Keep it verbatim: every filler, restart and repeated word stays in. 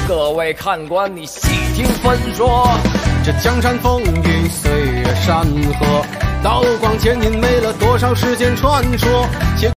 各位看官，你细听分说。 这江山风云，岁月山河，刀光剑影，没了多少世间传说。